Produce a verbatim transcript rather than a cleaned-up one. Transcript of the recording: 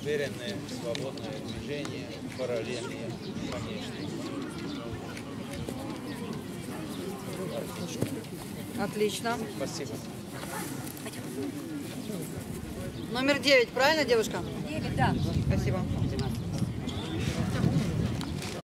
уверенное, свободное движение, параллельные, конечно. Отлично. Спасибо. Номер девять, правильно, девушка? девять, да. Спасибо.